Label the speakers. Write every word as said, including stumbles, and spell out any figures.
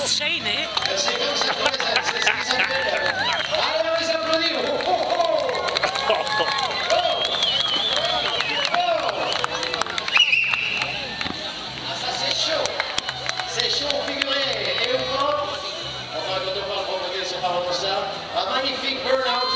Speaker 1: enchaîné.
Speaker 2: C'est comme c'est ce qui s'appelle. Allez, on les applaudit. Oh, oh, oh. Oh. Ah, ça c'est chaud. C'est chaud figuré. Et au fond, enfin quand on parle provoquer, c'est pas vraiment ça. Un magnifique burn-out.